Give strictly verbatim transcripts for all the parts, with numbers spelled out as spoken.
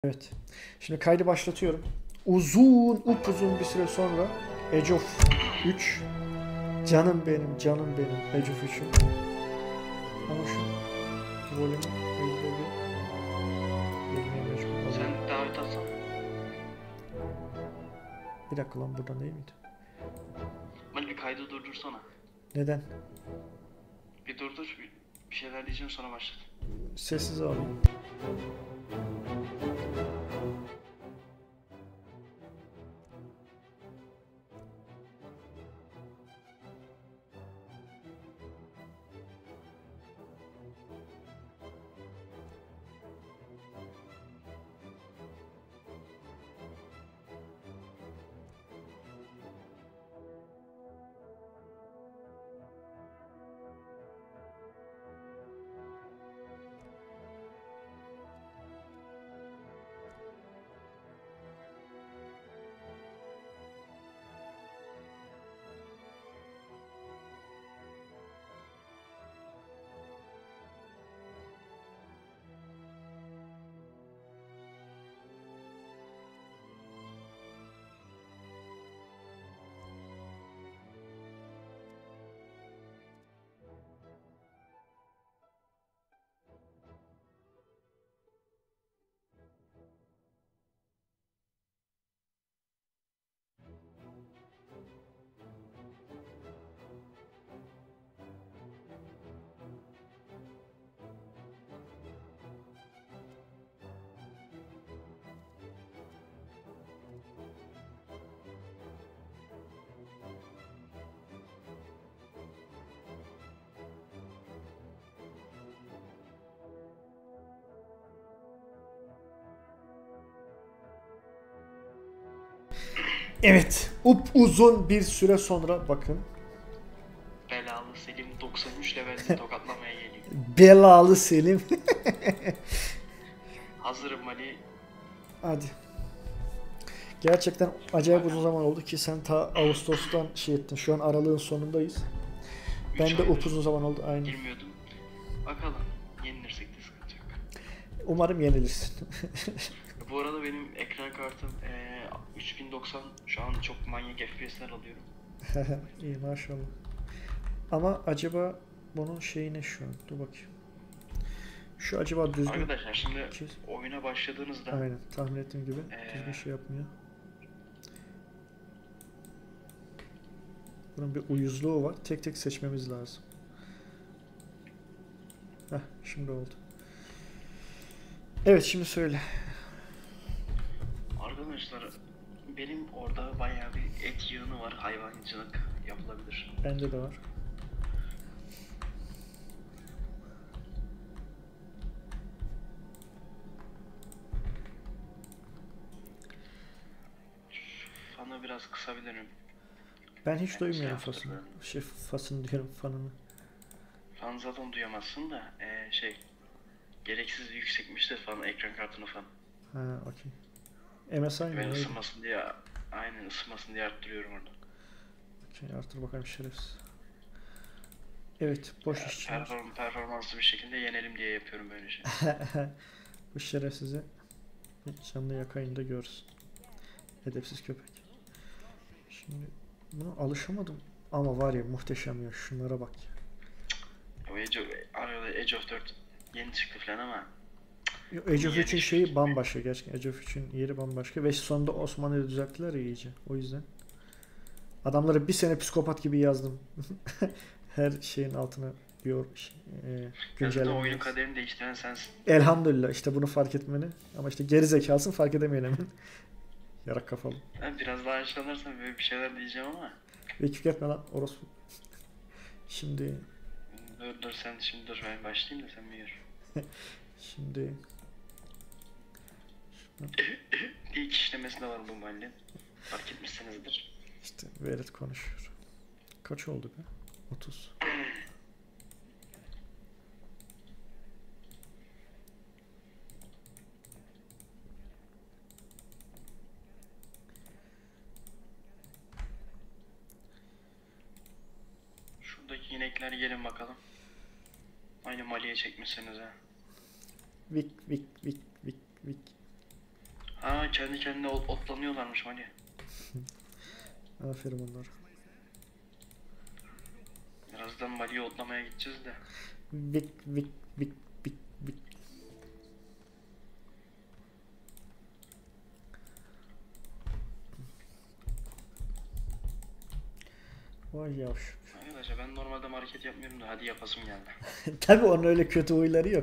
Evet. Şimdi kaydı başlatıyorum. Uzun, upuzun bir süre sonra Age of üç. Canım benim, canım benim Age of üç'üm. Ama şu volümü yüzde bir elmeye mecbur. Sen davet atsan. Bir dakika lan, burada değil miydi? Mali bir kaydı durdursana. Neden? Bir durdur, bir, bir şeyler diyeceğim sonra başlat. Sessiz alayım. Evet, upuzun bir süre sonra bakın. Belalı Selim doksan üç levelde tokatlamaya geliyor. Belalı Selim. Hazırım Mali. Hadi. Gerçekten acayip uzun zaman oldu ki sen ta Ağustos'tan şey ettin. Şu an aralığın sonundayız. Ben de upuzun zaman oldu aynı. Girmiyordum. Bakalım. Yenilirsek de sıkıntı yok. Umarım yenilirsin. Bu arada benim ekran kartım ee, üç bin doksan, şu an çok manyak F P S'ler alıyorum. İyi maşallah. Ama acaba bunun şeyi ne şu an? Dur bakayım. Şu acaba düzgün... Arkadaşlar şimdi İki... oyuna başladığınızda... Aynen, tahmin ettiğim gibi ee... düzgün şey yapmıyor. Bunun bir uyuzluğu var. Tek tek seçmemiz lazım. Heh, şimdi oldu. Evet, şimdi söyle. Arkadaşlar benim orada bayağı bir et yığını var. Hayvancılık yapılabilir. Bende de var. Fanı biraz kısabilirim. Ben hiç yani duymuyorum fasını. Şey, fasını diyorum, fanını. Fan zaten duyamazsın da ee, şey gereksiz yüksekmiş de fan, ekran kartını fan. Ha, okey. M S I mı? Ben neydi? ısınmasın diye, aynen ısınmasın diye arttırıyorum orada. Okey, artır bakalım şerefsiz. Evet, boş iş. Perform, performanslı bir şekilde yenelim diye yapıyorum böyle şey. Bu şerefsizi canlı yakayım da görsün. Edepsiz köpek. Şimdi buna alışamadım ama var ya, muhteşem ya, şunlara bak ya. O Age of, Age of dört yeni çıktı falan ama Yo, Age of üçün şeyi bambaşka gerçekten. Age of üçün yeri bambaşka ve sonunda Osmanlı'yı düzelttiler ya iyice. O yüzden adamları bir sene psikopat gibi yazdım. Her şeyin altına diyor e, güncelleme. Oyunun kaderini değiştiren sensin. Elhamdülillah, işte bunu fark etmeni. Ama işte geri zekalısın, fark edemeyen hemen. Yarak kafalı. Ben biraz daha aşağılarsam böyle bir şeyler diyeceğim ama. Ve küfretme lan orospu. Şimdi. Dur dur sen şimdi dur ben başlayayım da sen bir gör. Şimdi. İlk işlemesinde var bu mahallin. Fark etmişsinizdir. İşte Velet konuşuyor. Kaç oldu be? otuz. Şuradaki inekler gelin bakalım. Aynı Mali'ye çekmişsiniz ha. Vik vik vik vik vik. Ha kendi kendine ot- otlanıyorlarmış Mali. Aferin onlara. Birazdan Mali'yi otlamaya gideceğiz de. Vik vik vik vik vik. Vay yavşak. Arkadaşlar ben normalde hareket yapmıyorum da hadi yapasım geldi. Tabi onun öyle kötü huyları yok.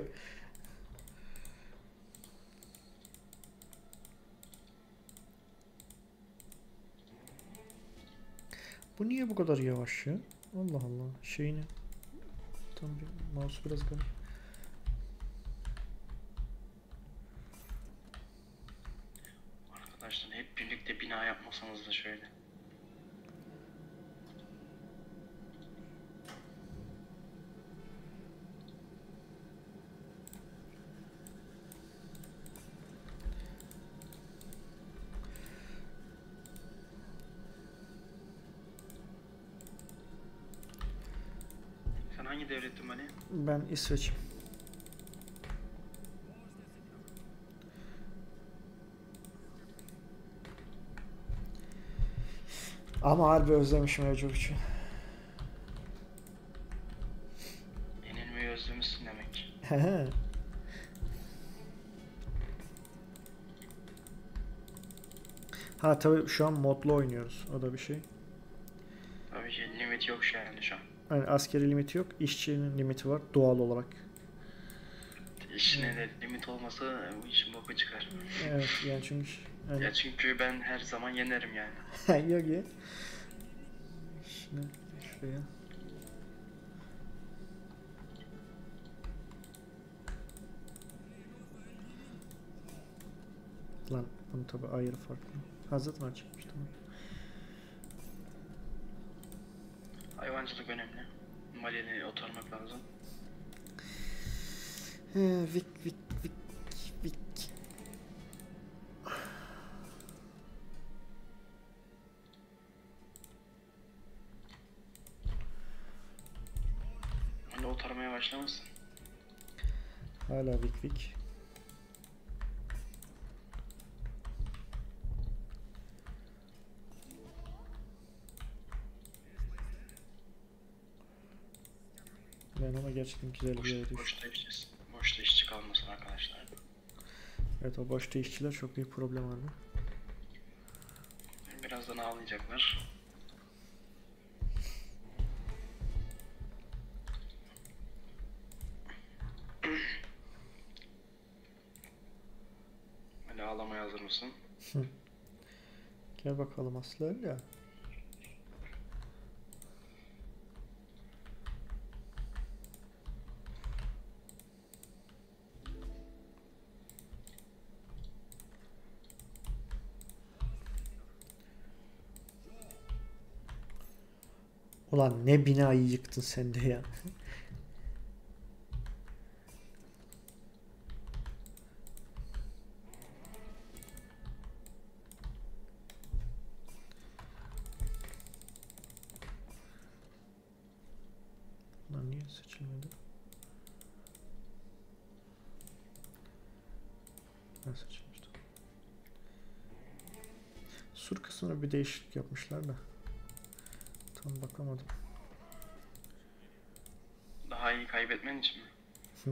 Bu niye bu kadar yavaş ya? Allah Allah. Şeyini. Tam bir mouse biraz garip. Arkadaşlar hep birlikte bina yapmasanız da şöyle. Sen hangi devlettin Mali? Ben İsveç. Ama harbi özlemişim Ecovic'i. Yenilmeyi özlemişsin demek. Ha tabii şu an modlu oynuyoruz. O da bir şey. Tabii ki limit yok şu an şu an. Yani askeri limiti yok. İşçinin limiti var doğal olarak. İşine de limit olmasa bu işin boku çıkar. Evet yani çünkü hani... Ya çünkü ben her zaman yenerim yani. Yok ya. Şunu şuraya. Lan bunun tabi ayrı farklı. Ha zaten açıkmış tamam. Hayvancılık önemli. Mali'ni oturmak lazım. He, vik vik vik vik. Mali oturmaya başlamışsın. Hala vik vik. Ben ama gerçekten güzel bir yere Boş, düştüm. boşta işçi, boşta işçi kalmasın arkadaşlar. Evet o boşta işçiler çok büyük problem var. Birazdan ağlayacaklar. Hadi ağlamaya hazır mısın? Gel bakalım Aslı öyle. Ulan ne binayı yıktın sen de ya. Bunlar niye seçilmedi? Ben seçilmiştim. Sur kısmına bir değişiklik yapmışlar da. Tam bakamadım. Daha iyi kaybetmen için mi? Hı.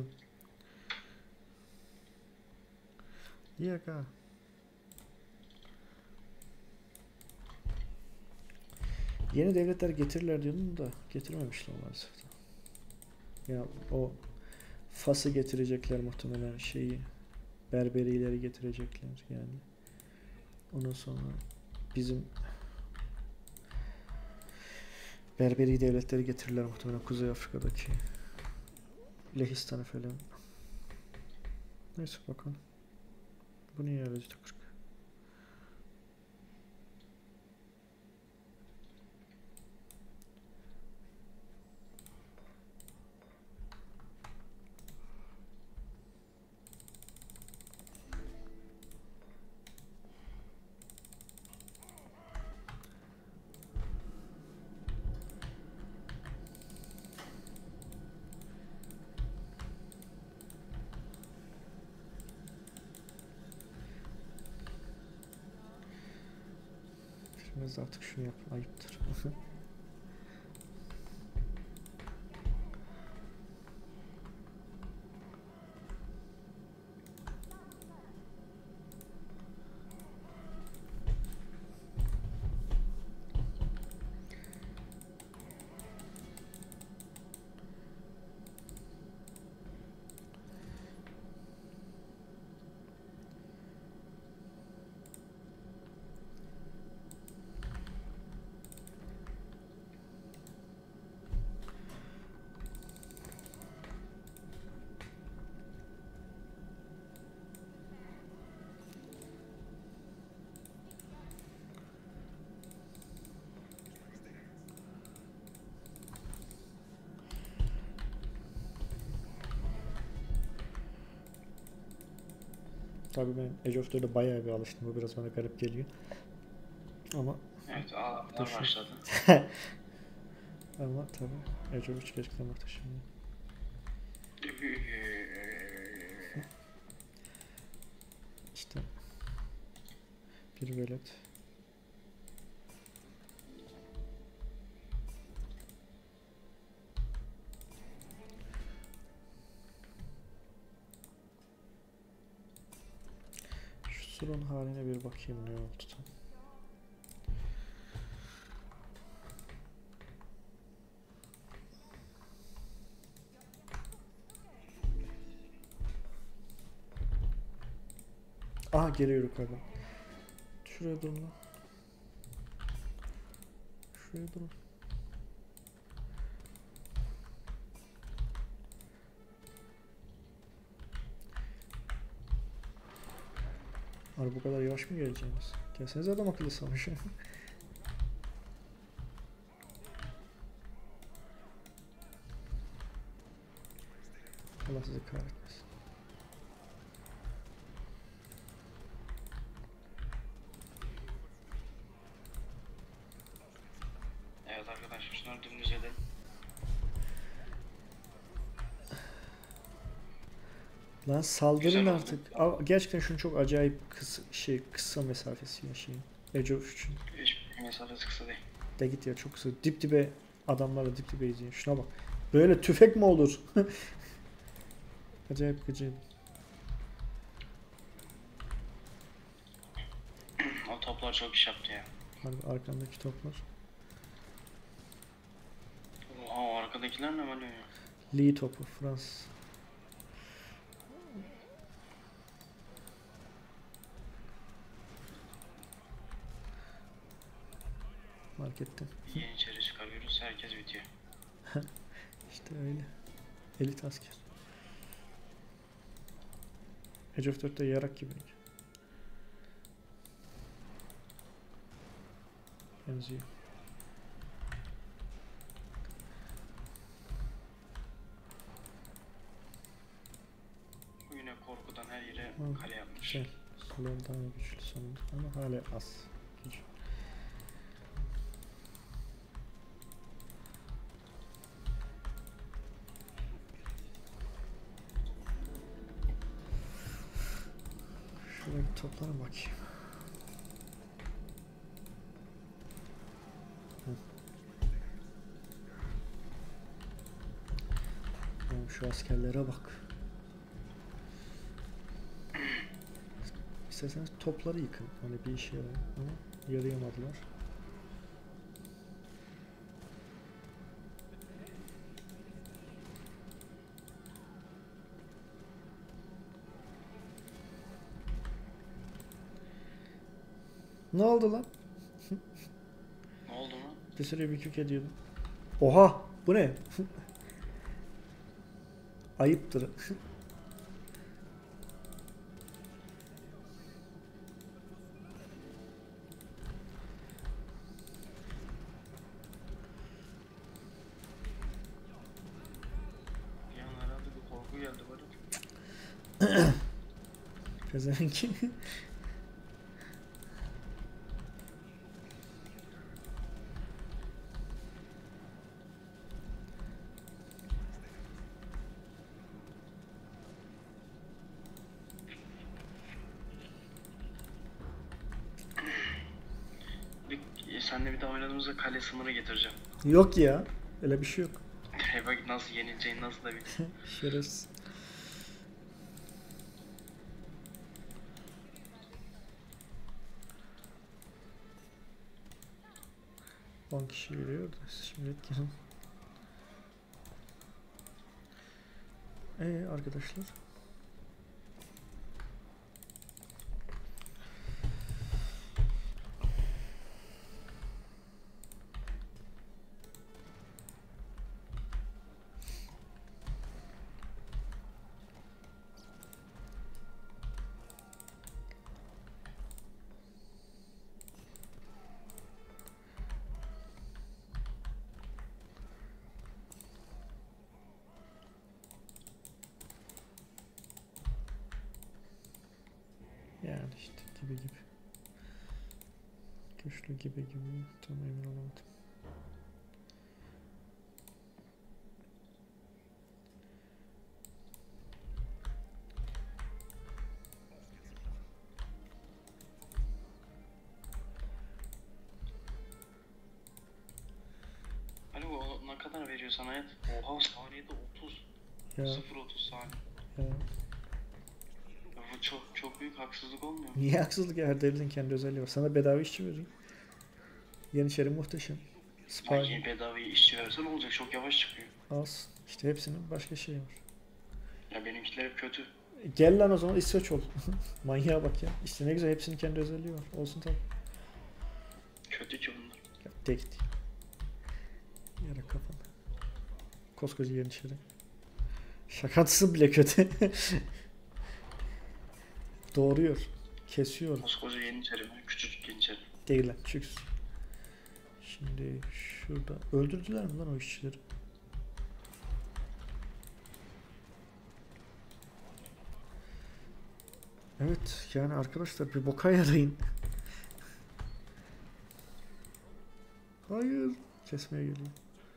Yok ha. Yeni devletler getirirler diyordum da getirmemişler maalesef. Ya o Fas'ı getirecekler muhtemelen şeyi. Berberileri getirecekler yani. Ondan sonra bizim Berberi devletleri getirirler muhtemelen Kuzey Afrika'daki. Lehistan'ı falan. Neyse bakalım. Bu niye öyle kırk? gerekmez de artık şunu yapın, ayıptır. Tabii ben Age of dört'e bayağı bir alıştım. Bu biraz bana garip geliyor. Ama Evet, ağlamaya Düşün. başladı. ama tabii Age of üç gerçekten muhteşem. İşte bir velet. Şu surun haline bir bakayım ne oldu tam. Aha geliyor yukarıdan. Şuraya durun lan. Şuraya durun. Abi bu kadar yavaş mı geleceğiniz? Gelsenize adam akıllı savaşı. Allah sizi kahretmesin. Evet arkadaşlar, şunları dümdüz edin. Lan saldırın Güzel oldu. artık. Aa, gerçekten şunu çok acayip kısa, şey kısa mesafesi ya şeyin. Age of üçün. Hiç mesafesi kısa değil. De git ya çok kısa. Dip dibe adamlarla dip dibe izleyin. Şuna bak. Böyle tüfek mi olur? Acayip gıcı. O toplar çok iş yaptı ya. Harbi arkandaki toplar. Oha, o arkadakiler ne böyle ya? Lee topu Fransız. Marketten. Yeniçeri çıkarıyoruz, herkes bitiyor. İşte öyle. Elit asker. Age of dört'te yarak gibi. Benziyor. Bu yine korkudan her yere Hı, kale yapmış. Güzel. Salon daha güçlü sonunda ama hala az. Gücü. Şöyle bir toplara bakayım. Hı. Oğlum şu askerlere bak. İsterseniz topları yıkın. Hani bir işe yarayın. Ama yarayamadılar. Ne oldu lan? Ne oldu mu? Bir süre bir kük ediyordum. Oha! Bu ne? Ayıptır. Bir an herhalde bir korku geldi böyle. Pezevenk. Bir senle bir daha oynadığımızda kale sınırı getireceğim. Yok ya. Öyle bir şey yok. He bak nasıl yenileceğini nasıl da bil. Şerefsiz. on kişi geliyor da şimdi gelin. Ee arkadaşlar. Yani işte gibi gibi. Güçlü gibi gibi. Tam emin olamadım. Hani o ne kadar veriyor sana hayat? Oha saniyede otuz. Ya, sıfır otuz saniye. ya. Ya bu çok çok büyük haksızlık olmuyor mu? Niye haksızlık ya? Her devletin kendi özelliği var. Sana bedava işçi veriyor. Yeniçeri muhteşem. Ya Spy yeni bedavayı işçi versen olacak, çok yavaş çıkıyor. az. İşte hepsinin başka şeyi var. Ya benimkiler hep kötü. E, Gel lan o zaman İsveç ol. Manyağa bak ya. İşte ne güzel, hepsinin kendi özelliği var. Olsun tabii. Kötü ki bunlar. Ya tek değil. Yara kafanı. Koskoca Yeniçeri. Şakası bile kötü. Doğruyor. Kesiyor. Koskoca yeniçeri mi? Küçücük yeniçeri. Değil lan. Çüksüz. Şimdi şurada. Öldürdüler mi lan o işçileri? Evet yani arkadaşlar bir boka yarayın. Hayır. Kesmeye geliyor.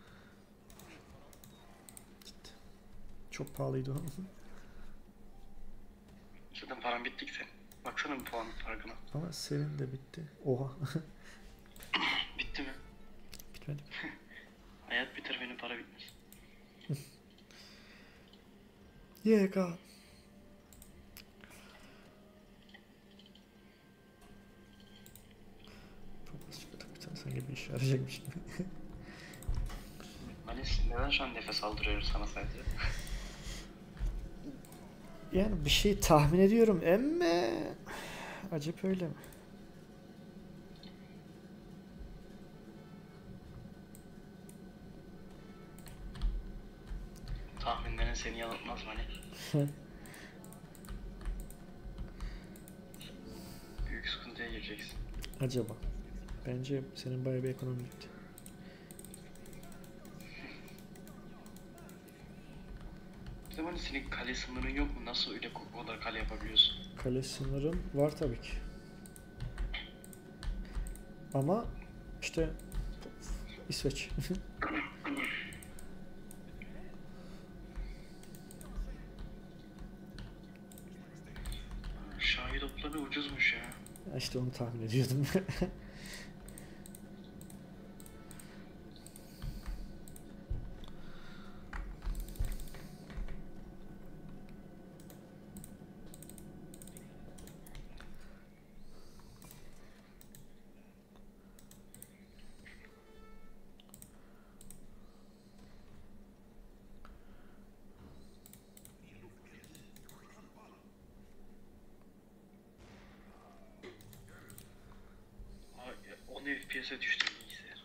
Gitti. Çok pahalıydı o. Zaten param bitti ki senin. Baksana bir puan farkına. Ama senin de bitti. Oha. Bitti mi? Bitmedi. Hayat biter, benim para bitmez. Y K. Bir tane sanki bir işe yarayacakmış gibi. Malis neden şu an nefes aldırıyor sana sadece? Yani bir şey tahmin ediyorum ama acaba öyle mi? Tahminlerin seni yanıltmaz Mali. Büyük sıkıntıya gireceksin. Acaba. Bence senin bayağı bir ekonomi gitti. Bir de Mali, senin kale sınırın yok mu? Nasıl öyle o kadar kale yapabiliyorsun? Kale sınırım var tabii ki. Ama işte İsveç. Şahit topları ucuzmuş ya. İşte onu tahmin ediyordum. on F P S'e düştü bilgisayar.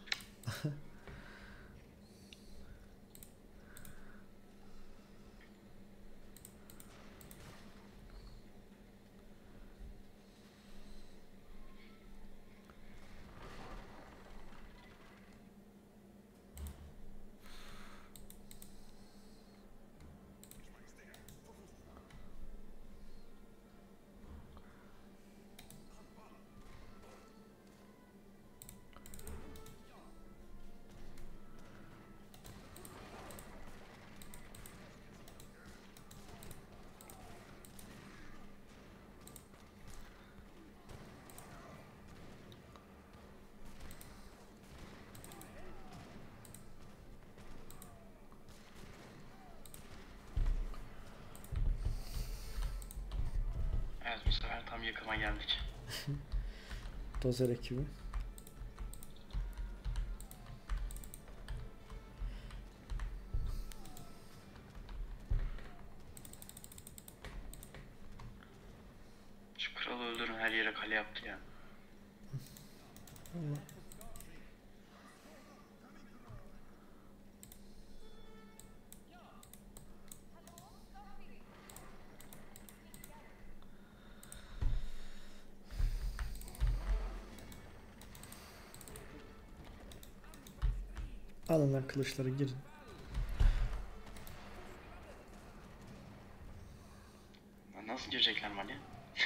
Evet, bu sefer tam yakıma geldik. Dozer ekibi. Şu kralı öldürün, her yere kale yaptı ya. Hmm. Alın lan kılıçları, girin. Nasıl girecekler Mali?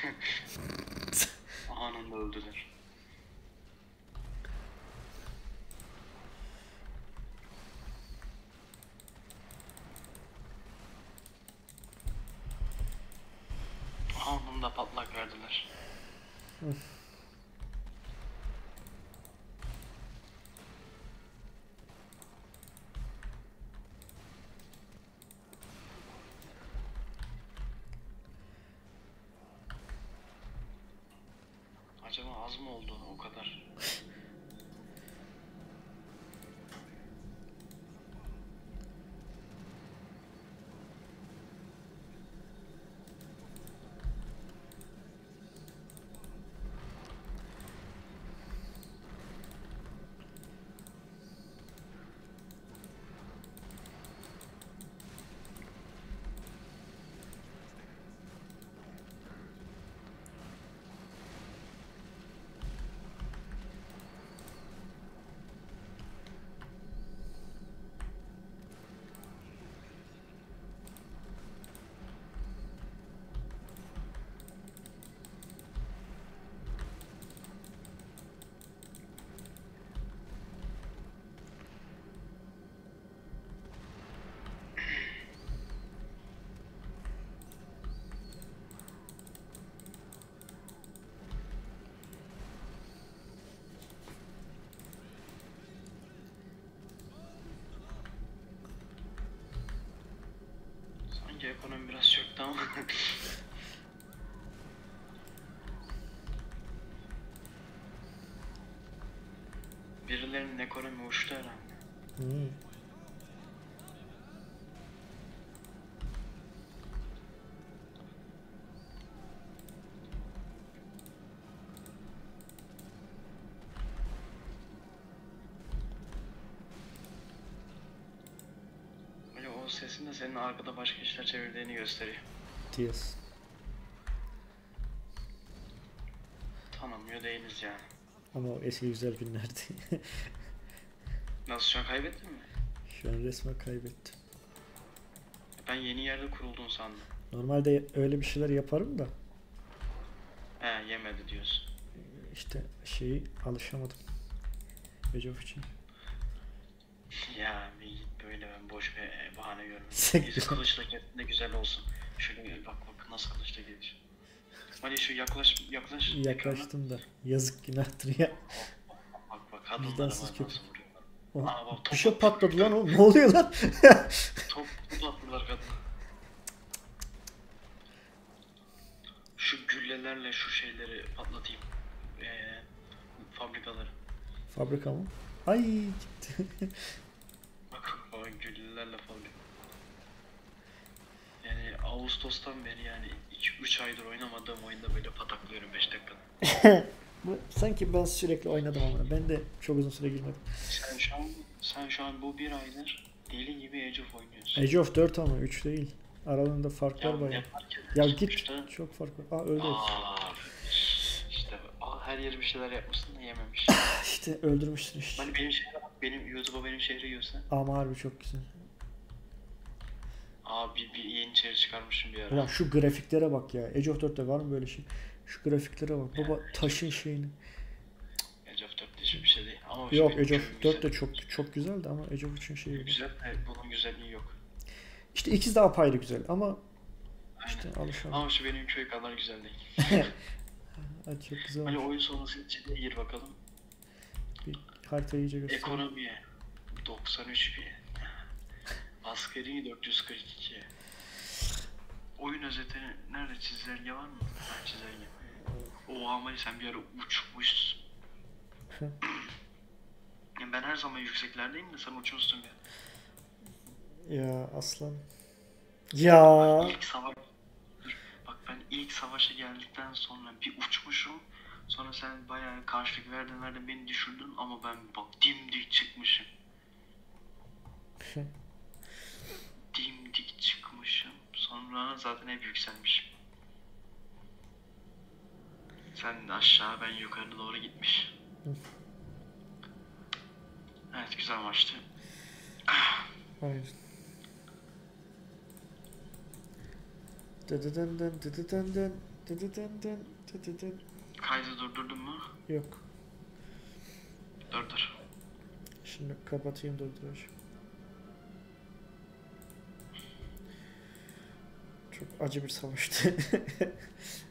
Anında öldüler. Anında patlak verdiler. Hı. Acaba az mı oldu o kadar? Sanki ekonomi biraz çöktü ama. Birilerinin ekonomi uçtu herhalde. Hmm. Böyle o sesin de senin arkada başka işler çevirdiğini gösteriyor. Diyoruz. Tanımıyor değiliz yani. Ama o eski güzel günlerdi. Nasıl, şu an kaybettin mi? Şu an resmen kaybettim. Ben yeni yerde kurulduğunu sandım. Normalde öyle bir şeyler yaparım da He, yemedi diyorsun. işte şeyi alışamadım. Age için. Ya bir git, böyle ben boş bir bahane görmedim. Sen- Yüzü kılıçla kestin de güzel olsun. Şöyle bak bak nasıl kılıçla gelir. Hadi şu yaklaş yaklaş. ekrana. Yaklaştım da yazık, günahtır ya. Bak bak kadınlara Vicdansız bak köpek. nasıl vuruyorlar. O, Aa, bak, top bir şey attı. patladı lan, o ne oluyor lan? Top, top attılar kadına. Şu güllelerle şu şeyleri patlatayım. Ee, fabrikaları. Fabrika mı? Ay gitti. Bak bak güllelerle fabrika. Yani Ağustos'tan beri yani iki üç aydır oynamadığım oyunda böyle pataklıyorum beş dakikada. Bu, sanki ben sürekli oynadım ama ben de çok uzun süre girmedim. Sen şu an sen şu an bu bir aydır deli gibi Age of oynuyorsun. Age of dört ama üç değil. Aralarında fark var Ya bayağı. ne fark eder? Ya git, Sonuçta- çok fark var. Aa öldü. Aa, işte aa, her yeri bir şeyler yapmışsın da yememiş. İşte öldürmüşsün işte. Hani benim şehre bak, benim YouTube'a benim şehri yiyorsa. Ama harbi çok güzel. Aa bir, bir yeni içeri çıkarmışım bir ara. Ulan şu grafiklere bak ya. Age of dörtte var mı böyle şey? Şu grafiklere bak. Baba taşın şeyini. Age of dört hiçbir bir şey değil. Ama Yok benim Age of köyüm dört de güzel. çok çok güzeldi ama Age of üçün şeyi. Güzel de bunun güzelliği yok. İşte ikisi de apayrı güzel ama Aynen. işte alışamadım. Ama şu benim köy kadar güzel değil. Ay, çok güzel Hani olmuş. oyun sonrası içine gir bakalım. Bir haritayı iyice göster. Ekonomiye doksan üç bin. Askeri dört yüz kırk iki. oyun özeti nerede, çizelge var mı? Ha, çizelge. Oha ama sen bir ara uçmuşsun. Yani ben her zaman yükseklerdeyim de sen uçmuşsun ya. Ya aslan. Ya. Bak ilk savaş... Dur, bak ben ilk savaşa geldikten sonra bir uçmuşum. Sonra sen bayağı karşılık verdin verdin beni düşürdün ama ben bak dimdik çıkmışım. Dimdik çıkmışım. Sonra zaten hep yükselmişim. Sen aşağı ben yukarı doğru gitmiş. Evet güzel maçtı. Aynen. Dıdıdındın, dıdıdındın, dıdıdındın, dıdıdın. Kaydı durdurdun mu? Yok. Durdur. Şimdi kapatayım, durduracağım. Çok acı bir savaştı.